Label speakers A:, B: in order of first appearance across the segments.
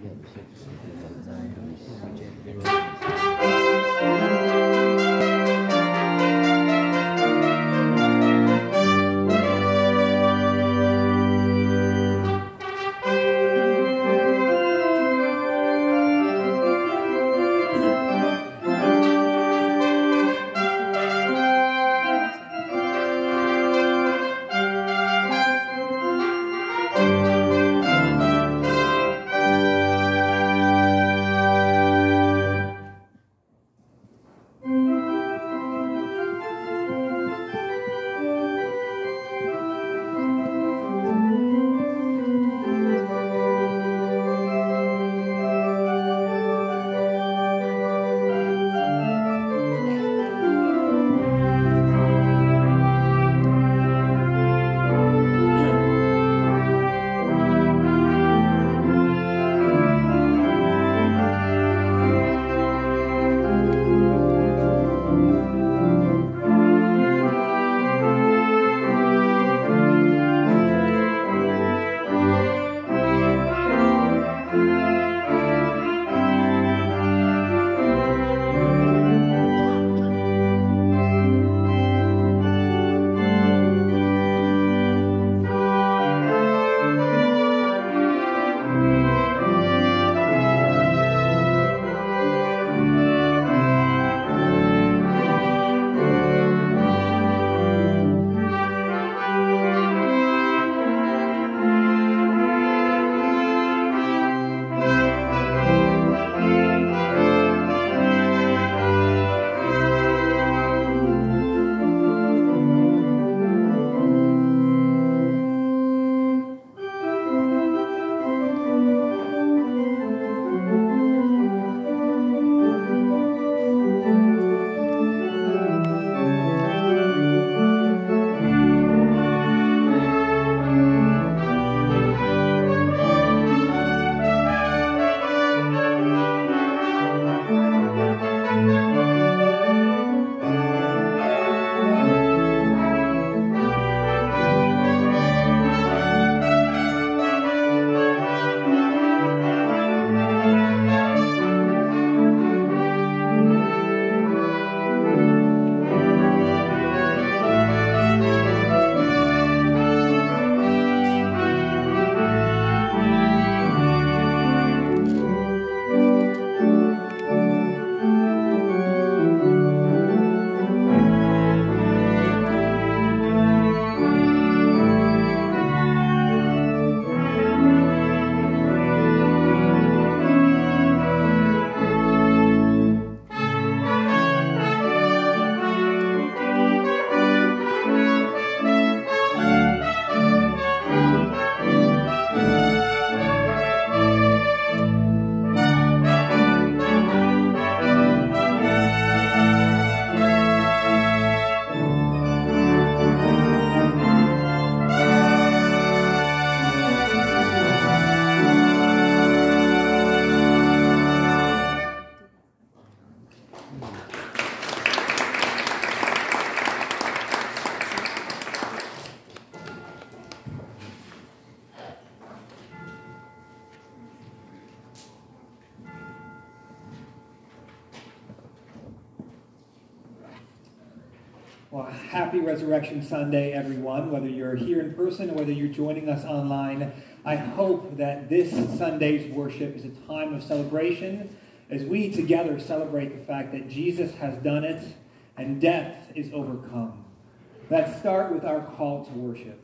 A: Well, happy Resurrection Sunday, everyone, whether you're here in person or whether you're joining us online. I hope that this Sunday's worship is a time of celebration as we together celebrate the fact that Jesus has done it and death is overcome. Let's start with our call to worship.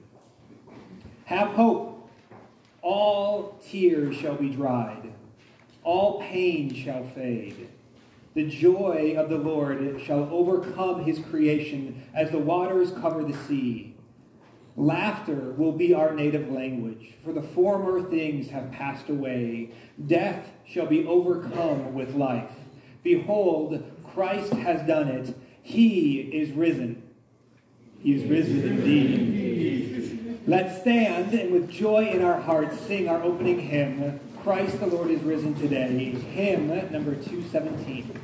A: Have hope. All tears shall be dried. All pain shall fade. The joy of the Lord shall overcome his creation as the waters cover the sea. Laughter will be our native language, for the former things have passed away. Death shall be overcome with life. Behold, Christ has done it. He is risen. He is risen indeed. Let's stand and with joy in our hearts sing our opening hymn, Christ the Lord is risen today. Hymn number 217.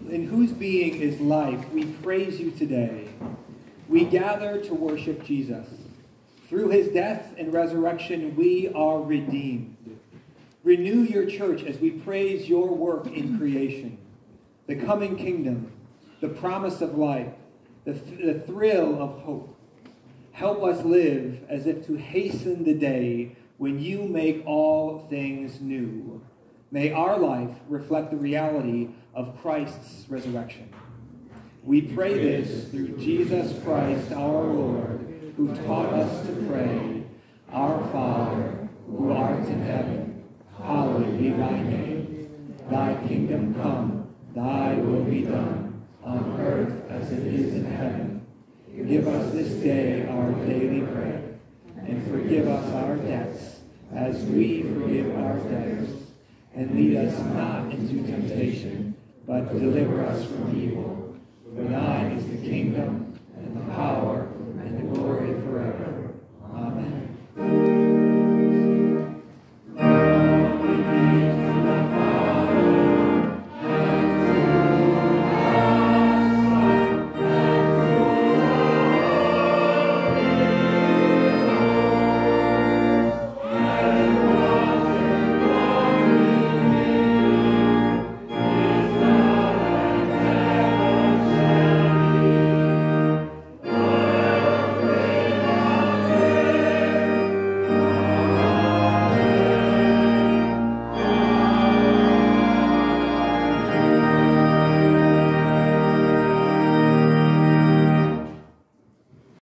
A: in whose being is life, we praise you today. We gather to worship Jesus. Through his death and resurrection, we are redeemed. Renew your church as we praise your work in creation, the coming kingdom, the promise of life, the thrill of hope. Help us live as if to hasten the day when you make all things new. May our life reflect the reality of Christ's resurrection. We pray this through Jesus Christ our Lord, who taught us to pray, Our Father, who art in heaven, hallowed be thy name. Thy kingdom come, thy will be done, on earth as it is in heaven. Give us this day our daily bread, and forgive us our debts, as we forgive our debtors. And lead us not into temptation, but deliver us from evil. For thine is the kingdom, and the power, and the glory forever.